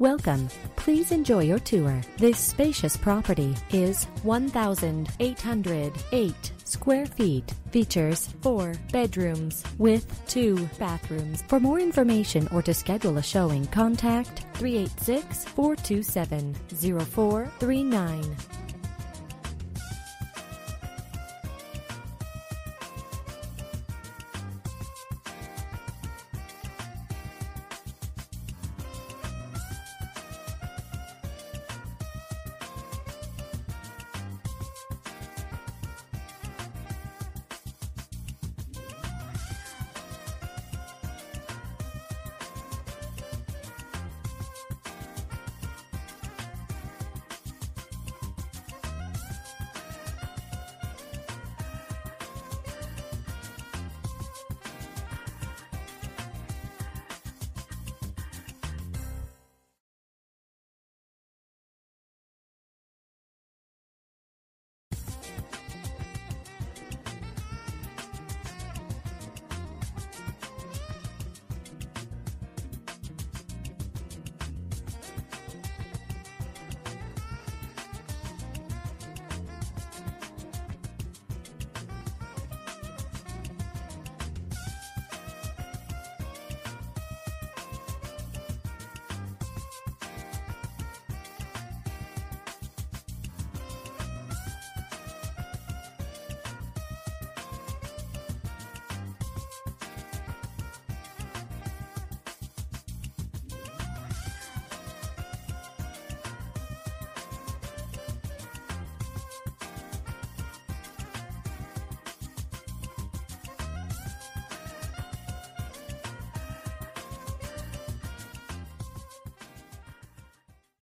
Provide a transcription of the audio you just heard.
Welcome. Please enjoy your tour. This spacious property is 1,808 square feet. Features 4 bedrooms with 2 bathrooms. For more information or to schedule a showing, contact 386-427-0439.